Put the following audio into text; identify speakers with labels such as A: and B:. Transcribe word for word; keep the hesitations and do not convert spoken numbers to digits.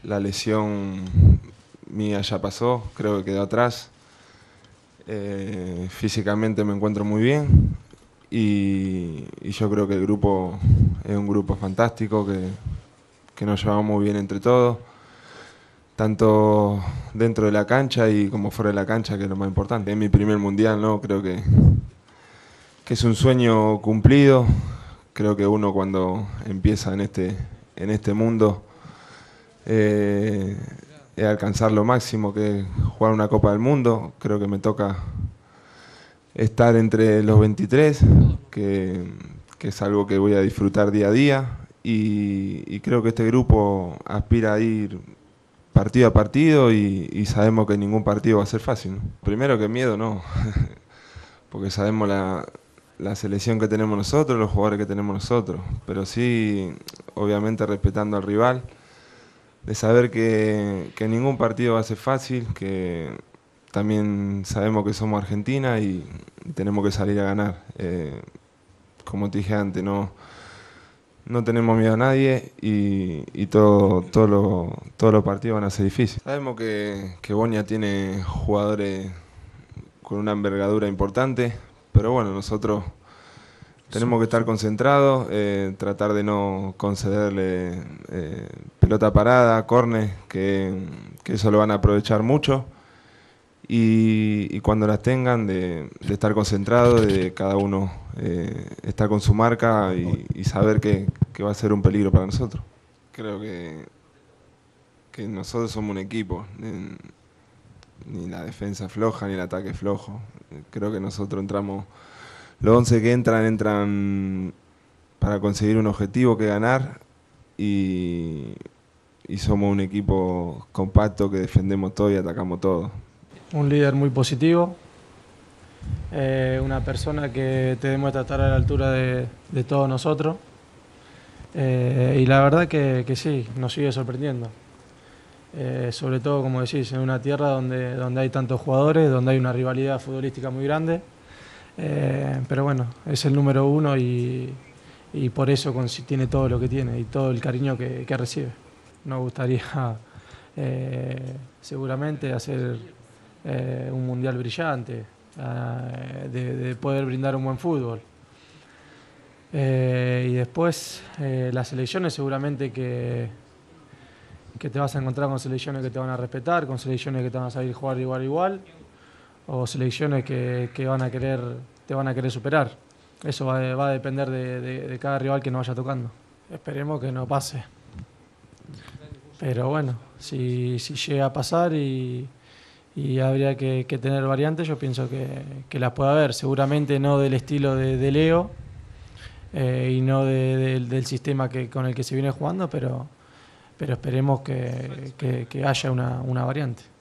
A: la lesión mía ya pasó, creo que quedó atrás. Eh, físicamente me encuentro muy bien y, y yo creo que el grupo es un grupo fantástico, que, que nos llevamos muy bien entre todos, tanto dentro de la cancha y como fuera de la cancha, que es lo más importante. Es mi primer mundial, ¿no? Creo que, que es un sueño cumplido. Creo que uno cuando empieza en este, en este mundo eh, es alcanzar lo máximo, que es jugar una Copa del Mundo. Creo que me toca estar entre los veintitrés, que, que es algo que voy a disfrutar día a día, y, y creo que este grupo aspira a ir partido a partido y, y sabemos que ningún partido va a ser fácil, ¿no? Primero que miedo no, porque sabemos la, la selección que tenemos nosotros, los jugadores que tenemos nosotros, pero sí, obviamente respetando al rival, de saber que, que ningún partido va a ser fácil, que también sabemos que somos Argentina y, y tenemos que salir a ganar. Eh, como te dije antes, no, no tenemos miedo a nadie y, y todo, todo lo, todos los partidos van a ser difíciles. Sabemos que, que Bosnia tiene jugadores con una envergadura importante, pero bueno, nosotros tenemos que estar concentrados, eh, tratar de no concederle eh, pelota parada, córner, que, que eso lo van a aprovechar mucho. Y, y cuando las tengan, de, de estar concentrados, de cada uno eh, estar con su marca y, y saber que, que va a ser un peligro para nosotros. Creo que, que nosotros somos un equipo, ni, ni la defensa floja ni el ataque flojo. Creo que nosotros entramos, los once que entran, entran para conseguir un objetivo que ganar y, y somos un equipo compacto que defendemos todo y atacamos todo.
B: Un líder muy positivo, eh, una persona que te demuestra estar a la altura de, de todos nosotros, eh, y la verdad que, que sí, nos sigue sorprendiendo. Eh, sobre todo, como decís, en una tierra donde, donde hay tantos jugadores, donde hay una rivalidad futbolística muy grande, eh, pero bueno, es el número uno y, y por eso tiene todo lo que tiene y todo el cariño que, que recibe. Nos gustaría eh, seguramente hacer Eh, un mundial brillante, eh, de, de poder brindar un buen fútbol. Eh, y después eh, las selecciones seguramente que, que te vas a encontrar con selecciones que te van a respetar, con selecciones que te van a salir jugar igual a igual, o selecciones que, que van a querer, te van a querer superar. Eso va, va a depender de, de, de cada rival que nos vaya tocando. Esperemos que no pase. Pero bueno, si, si llega a pasar y y habría que, que tener variantes, yo pienso que, que las puede haber, seguramente no del estilo de, de Leo eh, y no de, de, del sistema que, con el que se viene jugando, pero, pero esperemos que, que, que haya una, una variante.